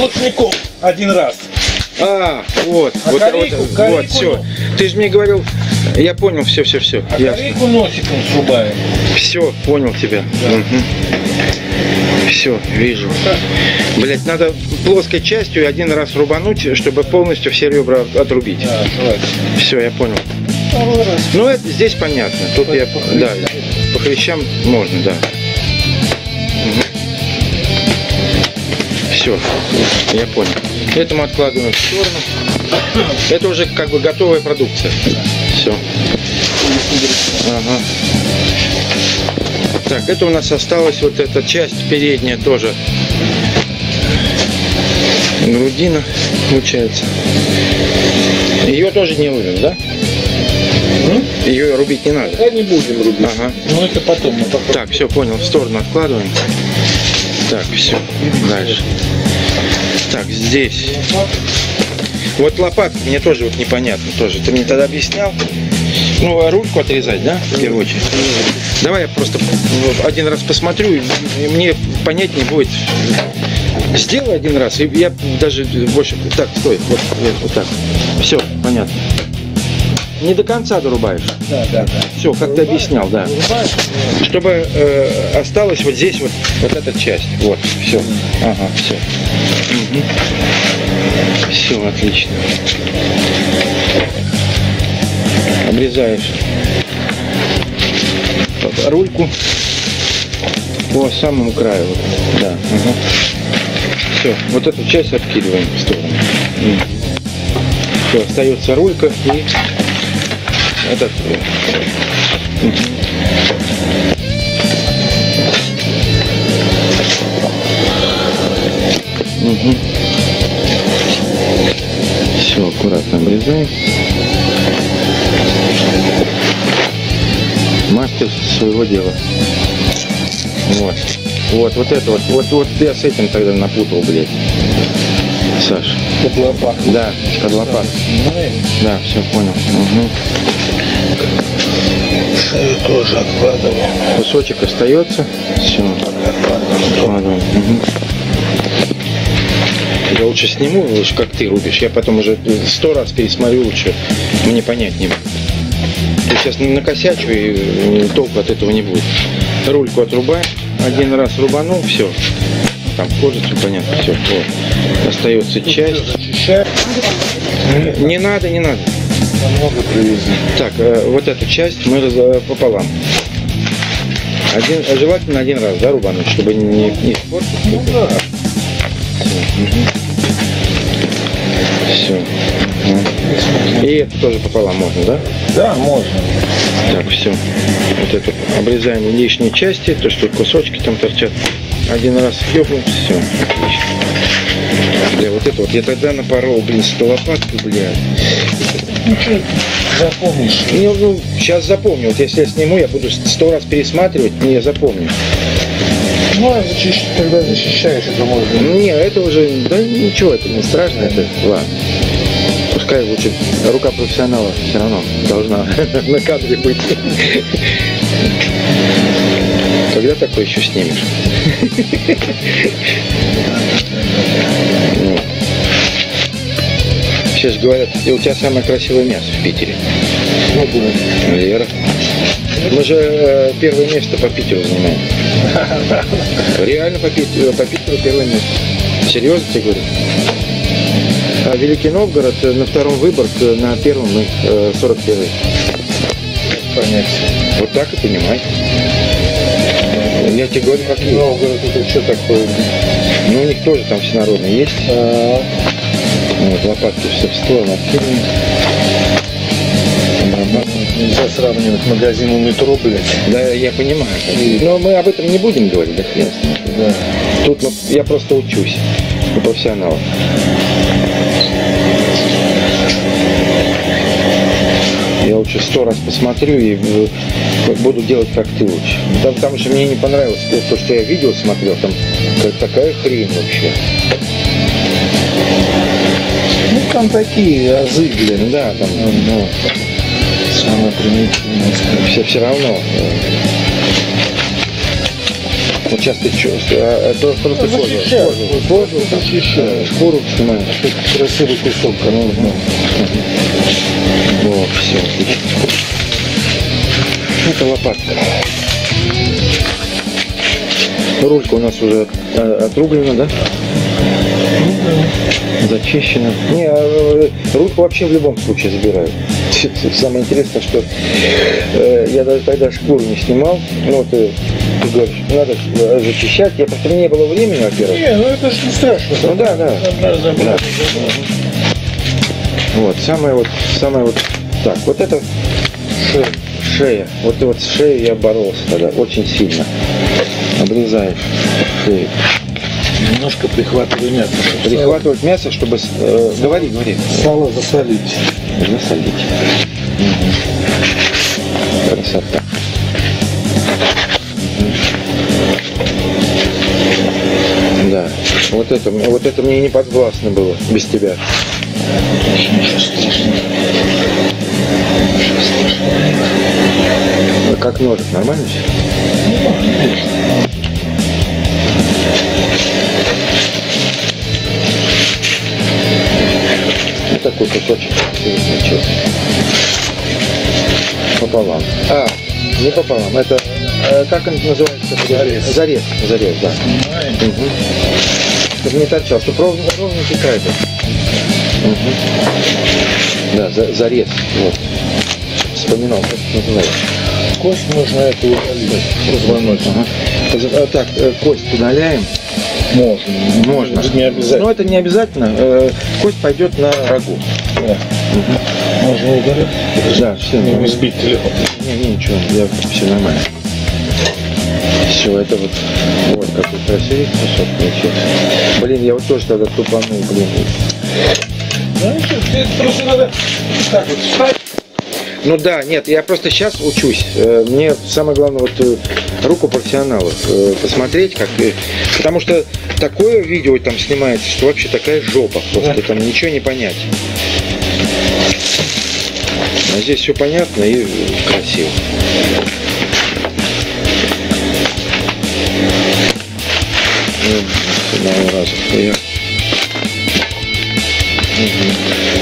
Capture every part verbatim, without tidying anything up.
сплошняком один раз. А, вот, а вот, корейку, вот, корейку, вот, все. Ты же мне говорил, я понял, все, все, все. А корейку носиком срубаем. Все, понял тебя. Да. Угу. Все, вижу. Блять, надо плоской частью один раз рубануть, чтобы полностью все ребра отрубить. Да, все, я понял. Ну, это здесь понятно. Тут по, я, по да, по хрящам можно, да. Угу. Все, я понял. Это мы откладываем в сторону. Это уже как бы готовая продукция. Все. Ага. Так, это у нас осталась вот эта часть передняя тоже. Грудина получается. Ее тоже не рубим, да? Ее рубить не надо. Да, не будем рубить. Ага. Ну это потом. Мы потом. Так, все, понял. В сторону откладываем. Так, все. Дальше. Так, здесь. Вот лопатка мне тоже вот непонятно тоже. Ты мне тогда объяснял. Ну, ручку отрезать, да, в первую очередь? Давай я просто один раз посмотрю, и мне понятнее будет. Сделай один раз, и я даже больше... Так, стой, вот, вот так. Все, понятно. Не до конца дорубаешь. Да, да, да. Все, как ты объяснял, да. Чтобы э, осталась вот здесь вот, вот эта часть. Вот, все. Ага, все. Угу. Все, отлично. Обрезаешь рульку по самому краю. Вот. Да. Ага. Все, вот эту часть откидываем в сторону. Все, остается рулька и этот. Угу. Все, аккуратно обрезаем. Мастер своего дела. Вот. Вот, вот это вот, вот, вот я с этим тогда напутал, блядь. Саш. Под лопатку. Да, под лопатку. Да, все понял. Угу. Тоже откладываем. Кусочек остается. Все. Откладываем. Угу. Я лучше сниму, лучше как ты рубишь. Я потом уже сто раз пересмотрю лучше. Мне понятнее. Я сейчас накосячу, и толку от этого не будет. Рульку отрубаем. Один раз рубанул, все. Там кожицу, понятно, все. Вот. Остается часть. Не надо, не надо. Много привезли. Так, э, вот эту часть мы раз, э, пополам. Один, желательно один раз, да, рубануть, чтобы не, не испортить. Ну, да. Все. Угу. И это тоже пополам можно, да? Да, можно. Так, все. Вот это обрезаем лишние части, то, что кусочки там торчат. Один раз ёбнул, все. Отлично. Бля, вот это вот. Я тогда напорол, блин, с лопаткой, бля. Ну что, запомнишь? Ну, ну, сейчас запомню. Вот если я сниму, я буду сто раз пересматривать, и я запомню. Ну, а защищ... когда защищаешь, это можно. Не, это уже, да ничего, это не страшно, это ладно. Пускай лучше рука профессионала все равно должна на кадре быть. Когда такое еще снимешь? Сейчас говорят, у тебя самое красивое мясо в Питере. Лера. Мы же э, первое место по Питеру занимаем. Реально по Питеру, по Питеру первое место. Серьезно тебе говорю? А Великий Новгород на втором Выборг, на первом мы э, сорок первый. Понять. Вот так и понимай. Я тебе говорю, какие. Новгород, это что такое? Ну, у них тоже там всенародные есть. А-а-а. Вот, лопатки все в сторону откидываем. Нельзя сравнивать магазин у метро, блядь. Да, я понимаю. Но мы об этом не будем говорить, да, ясно. Да. Тут мы, я просто учусь у профессионалов. Я лучше сто раз посмотрю и буду делать как ты лучше. Там, потому что мне не понравилось то, что я видео смотрел, там такая хрень вообще. Ну там такие азы, блин. Да, там, ну, самое примитивное. все, все равно. Вот сейчас ты чувствуешь, а, это просто кожу, Защищаю. кожу, кожу, Защищаю. шкуру снимаешь. Красивый кусок. Ну, ну. Вот, все, отлично. Это лопатка. Рулька у нас уже э, отрублена, да? Зачищена. Не, э, рульку вообще в любом случае забирают. Самое интересное, что э, я даже тогда шкуру не снимал. Ну, ты, ты говоришь, надо зачищать. Я просто не было времени, во-первых. Не, ну это же не страшно. Ну да, да. Да, да, Да. Вот, самое вот, самое вот, так, вот это шея, шея. Вот, и вот с шеей я боролся тогда очень сильно. Обрезаешь шею. Немножко прихватываю мясо. Прихватывать мясо, чтобы... Э, говори, говори. Сало засолить. Засолить. Угу. Красота. Угу. Да. Вот это, вот это мне не подвластно было без тебя. Ничего страшного. Ничего страшного. Как ножик, нормально все? Вот такой кусочек получился. Пополам. А, не пополам, это, э, как он называется? Зарез. Зарез, зарез, да. Понимаем? Угу. Чтобы не торчал, чтобы ровно, ровненький край был. Угу. Да, за, зарез, вот. Вспоминал, как это называется. Кость нужно это удалить. Позвоночник. Ага. А, так, э, кость удаляем. Можно. Можно. Это не обязательно. Но это не обязательно. Э, кость пойдет на рагу. Да. Угу. Можно удалить. Да, все. Не сбить телефон. Не, не, ничего, я, все нормально. Все, это вот, вот какой красивый кусок получился. Блин, я вот тоже тогда тупанул, блин. Ну ничего, тебе просто надо так вот встать. Ну да, нет, я просто сейчас учусь. Э, Мне самое главное вот э, руку профессионалов э, посмотреть, как, э, потому что такое видео там снимается, что вообще такая жопа, просто Да. там ничего не понять. А здесь все понятно и красиво. Ну, с одного раза. Я... Угу.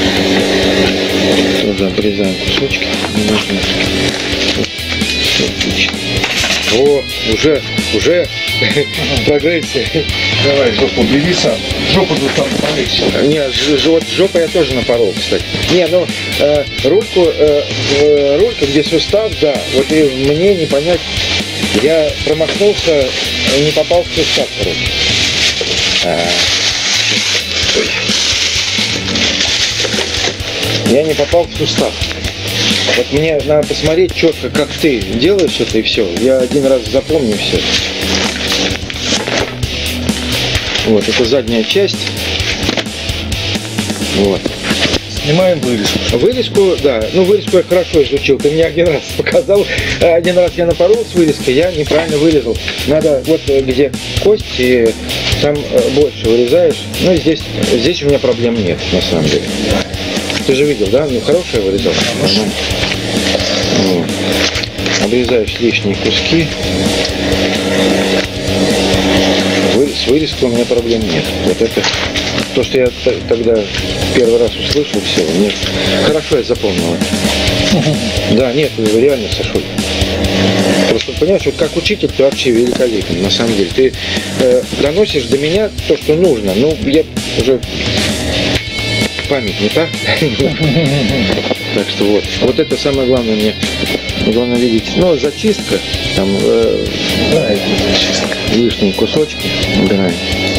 Тоже обрезаем кусочки немножечко. Все отлично. О, уже, уже прогрессия. Давай жопу бери сам. Жопу тут там полегче. Не, ж, ж- вот жопа я тоже напорол, кстати. Не, ну, э, рульку, э, э, рулька, где сустав, да, вот и мне не понять, я промахнулся, не попал в сустав, короче. А, ой. Я не попал в сустав. Вот мне надо посмотреть четко, как ты делаешь это, и все. Я один раз запомню все. Вот, это задняя часть. Вот. Снимаем вырезку. Вырезку, да, ну вырезку я хорошо изучил. Ты мне один раз показал, один раз я напорол с вырезкой, я неправильно вырезал. Надо вот э, где кость, и там э, больше вырезаешь. Ну и здесь, здесь у меня проблем нет, на самом деле. Ты же видел, да? Ну хорошая вырезал. Ага. Вот. Обрезаешь лишние куски. Вы- С вырезкой у меня проблем нет. Вот это то, что я т- тогда первый раз услышал, все, нет. Хорошо я запомнил это. Да, нет, реально, Сашуль. Просто понимаешь, вот как учитель ты вообще великолепен, на самом деле. Ты э, доносишь до меня то, что нужно. Ну, я уже память не та. Так что вот. Вот это самое главное мне. Главное видеть. Ну, зачистка. Там э, Да, это зачистка. лишние кусочки убираем.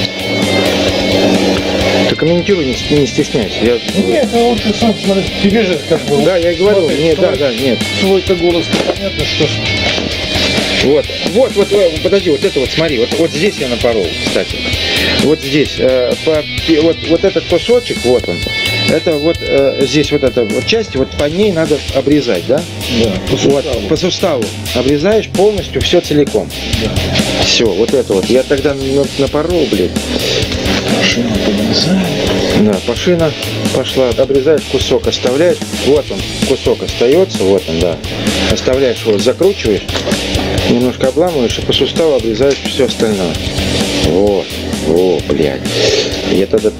Ты комментируй, не, не стесняйся. Я... Нет, ну лучше сам смотри. Тебе же как бы... Да, я и говорю, смотри, нет, да, твой- да, нет. Свой-то голос, понятно, что... Вот, вот, вот, э, подожди, вот это вот, смотри, вот, вот здесь я напорол, кстати. Вот здесь, э, по, пи- вот, вот этот кусочек, вот он, это вот э, здесь вот эта вот часть, вот по ней надо обрезать, да? Да, по Вот, суставу. по суставу обрезаешь полностью все целиком. Да. Все, вот это вот. Я тогда на- напорол, блин. Машину подрезаем. Да, пашина пошла, обрезаешь кусок, оставляешь, вот он, кусок остается, вот он, да. Оставляешь его, закручиваешь, немножко обламываешь, и по суставу обрезаешь все остальное. Вот, о, блядь. Я тогда...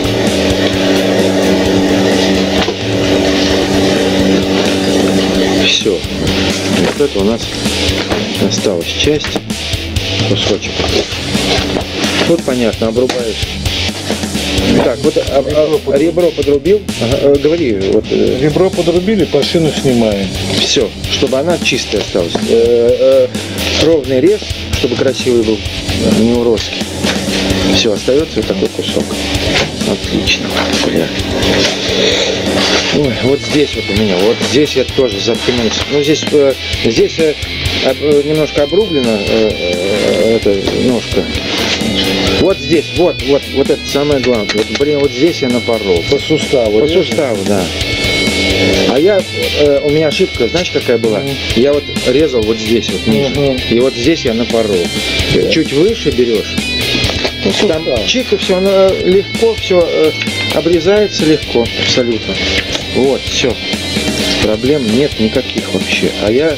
Все. Вот это у нас осталась часть, кусочек. Тут понятно, обрубаешь. Так, вот а, а, ребро подрубил. Ага, говори, вот. Ребро подрубили, пашину снимаем. Все, чтобы она чистая осталась. Э, э, ровный рез, чтобы красивый был, не уродский. Все, остается вот такой кусок. Отлично. Бля. Ой, вот здесь вот у меня, вот здесь я тоже заткнулся. Ну здесь, э, здесь э, э, немножко обрублена э, э, эта ножка. Вот здесь, вот, вот, вот это самое главное. Вот, блин, вот здесь я напорол. По суставу. По суставу, да. А я, э, у меня ошибка, знаешь, какая была? Mm. Я вот резал вот здесь вот ниже, mm-hmm. и вот здесь я напорол. Yeah. Чуть выше берешь, ну, там чик, и все, оно легко, все э, обрезается легко, абсолютно. Вот, все. Проблем нет никаких вообще. А я...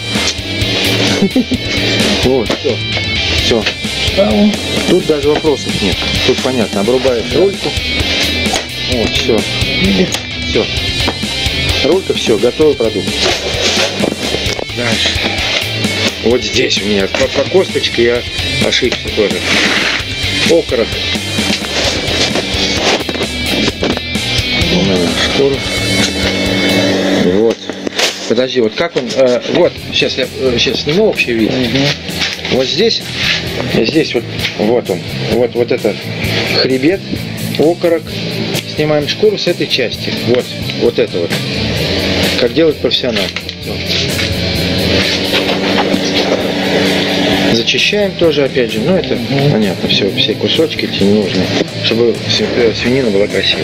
Вот, все. Все. Тут даже вопросов нет. Тут понятно, обрубаешь рульку. Вот, все. Все. Рулька, все, готовый продукт. Дальше. Вот здесь у меня по, по косточке я ошибся тоже. Окорок. Шкуру. Вот. Подожди, вот как он. Э, вот, сейчас я э, сейчас сниму общий вид. Угу. Вот здесь, здесь вот, вот он, вот, вот это хребет, окорок. Снимаем шкуру с этой части. Вот, вот это вот. Как делает профессионал. Зачищаем тоже, опять же. Ну, это mm-hmm. понятно, все, все кусочки эти не нужны, чтобы свинина была красивой.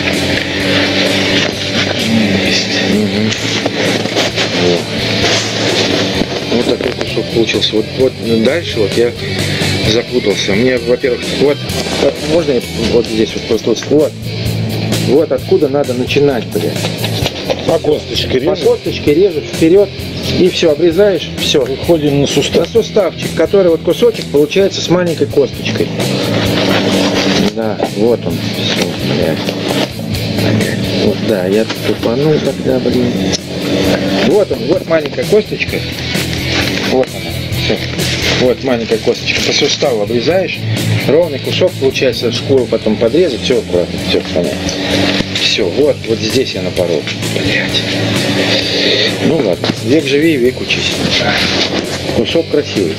Mm-hmm. Вот. Вот такой кусок получился. Вот, вот дальше вот я запутался. Мне, во-первых, вот, можно я вот здесь вот просто вот, вот, вот откуда надо начинать, блядь. По косточке режешь? По косточке режешь вперед и все, обрезаешь, все. Выходим на сустав. На суставчик, который вот кусочек получается с маленькой косточкой. Да, вот он. Все, блядь. Вот, да, я тупанул тогда, блин. Вот он, вот маленькая косточка. Вот она. Все. Вот маленькая косточка. По суставу обрезаешь. Ровный кусок получается, шкуру потом подрезать. Все аккуратно, все понятно. Все, вот, вот здесь я напорол. Блять. Ну ладно, век живи, век учись. Кусок красивый.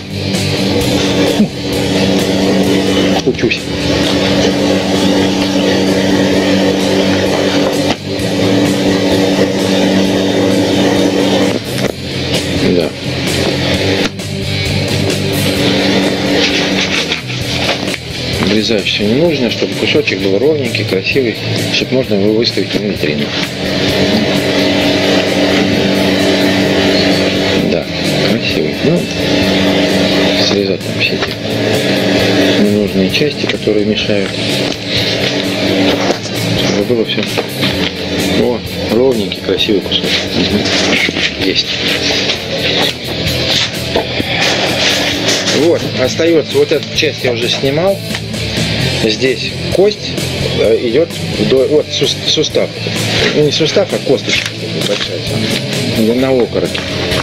Учусь. Да. Обрезаешь все ненужное, чтобы кусочек был ровненький, красивый, чтобы можно его выставить на витрину. Да, красивый. Ну, срезать там все эти ненужные части, которые мешают. Чтобы было все. О, ровненький, красивый кусок. Угу. Есть. Вот, остается вот эта часть я уже снимал. Здесь кость идет вдоль, вот сустав. Ну, не сустав, а косточка большая. На окороке.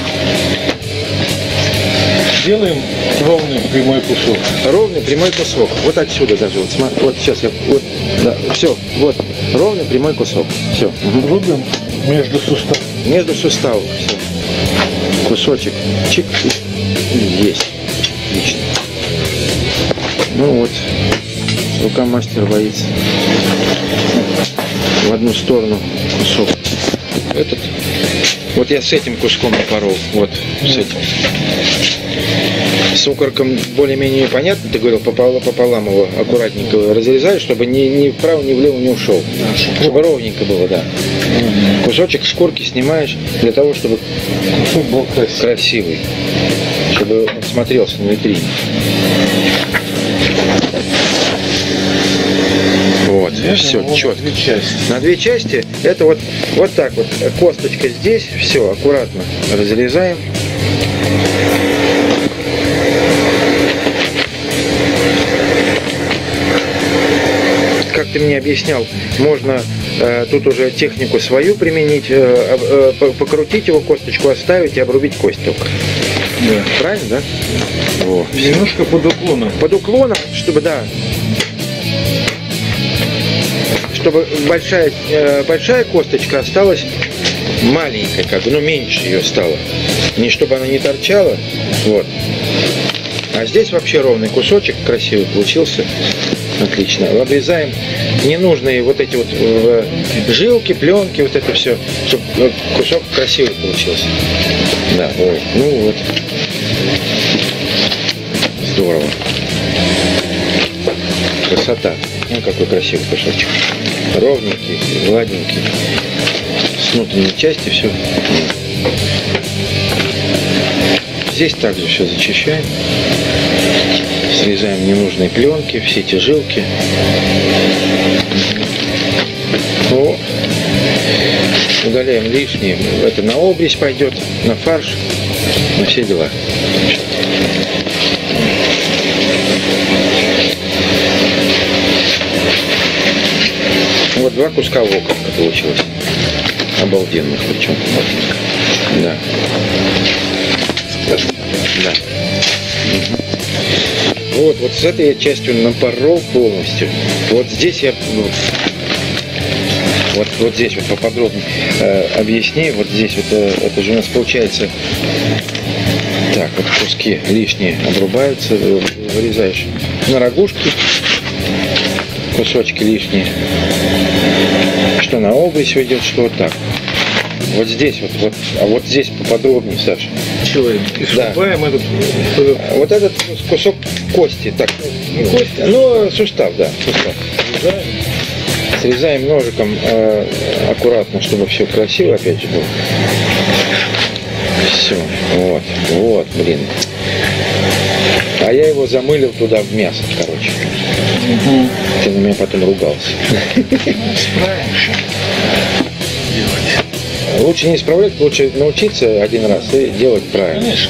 Делаем ровный прямой кусок. Ровный прямой кусок. Вот отсюда даже. Вот, смотри, вот сейчас я. Вот, да, все. Вот. Ровный прямой кусок. Все. Угу. Рубим между суставами. Между суставов. Все. Кусочек. Чик. Есть. Отлично. Ну вот. Рука мастера боится. В одну сторону кусок. Этот. Вот я с этим куском напорол. Вот, с этим. С окороком более-менее понятно. Ты говорил, пополам, пополам его аккуратненько разрезаешь, чтобы ни, ни вправо, ни влево не ушел. Чтобы ровненько было, да. Кусочек шкурки снимаешь для того, чтобы кусок был красивый. красивый. Чтобы он смотрелся на витрине. Вот, все вот четко. Две части. На две части это вот, вот так вот. Косточка здесь, все, аккуратно разрезаем. ты мне объяснял, можно э, тут уже технику свою применить, э, э, покрутить его, косточку оставить и обрубить кость только. Да. Правильно, да? Во, Немножко под уклоном. под уклоном, чтобы, да, чтобы большая, э, большая косточка осталась маленькой, как бы, ну, меньше ее стало. Не чтобы она не торчала, вот. А здесь вообще ровный кусочек, красивый получился. Отлично. Обрезаем ненужные вот эти вот э, жилки, пленки, вот это все, чтобы кусок красивый получился. Да, ой, ну вот. Здорово. Красота. Ну, какой красивый кусочек. Ровненький, гладенький. С внутренней части все. Здесь также все зачищаем. Срезаем ненужные пленки, все эти жилки. О, удаляем лишнее. Это на обрезь пойдет, на фарш, на все дела. Вот два куска локотка получилось. Обалденных причем. Да. Да. Угу. Вот, вот с этой частью напорол полностью. Вот здесь я вот, вот здесь вот поподробнее э, объясни. Вот здесь вот э, это же у нас получается так, вот куски лишние обрубаются, вырезаешь на рогушки, кусочки лишние, что на обрезь уйдет, что вот так. Вот здесь вот, вот, а вот здесь поподробнее, Саша. Чего? И срубаем да. этот, этот... Вот этот кусок кости, так, не кости, ну сустав, да, сустав. Срезаем, срезаем ножиком э, аккуратно, чтобы все красиво опять же было. Все, вот, вот, блин. А я его замылил туда в мясо, короче. Угу. Ты на меня потом ругался. Справимся. Лучше не исправлять, лучше научиться один раз и делать правильно. Конечно,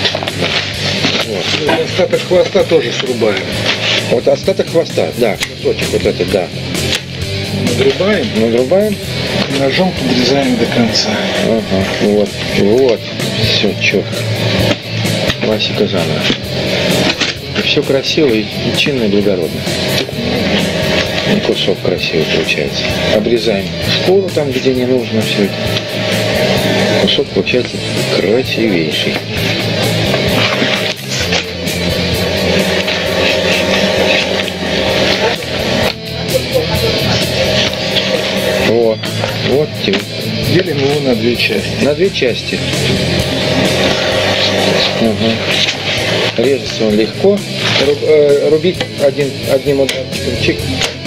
вот. Остаток хвоста тоже срубаем. Вот остаток хвоста, да, кусочек вот этот, да. Надрубаем. Надрубаем. Ножом подрезаем до конца. Ага, вот, вот, все четко. Классика заново. И все красиво и чинно и благородно. И кусок красивый получается. Обрезаем шкуру там, где не нужно все это. Кусок получается красивейший. Вот, вот тебе. Делим его на две части. На две части. Угу. Режется он легко. Руб, э, рубить один, одним ударчиком. Чик.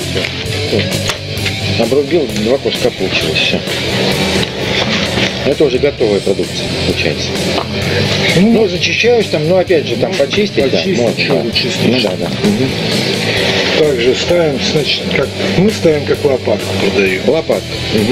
Все. Обрубил, два куска получилось. Все. Это уже готовая продукция получается. Ну, ну зачищаешь там, ну опять же там почистить, почистить да. Что да. Ну, да, да. Угу. Также ставим, значит, как мы ставим, как лопатку продаем. Лопатка. Угу.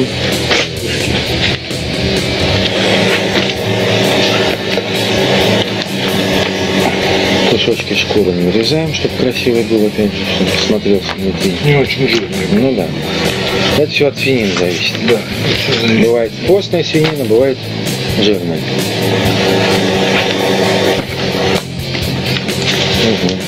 Кусочки шкуры нарезаем, чтобы красиво было, опять же, чтобы смотрелся внутри. Не очень жирный. Ну да. Это все от свинины зависит. Да. Бывает постная свинина, бывает жирная. Угу.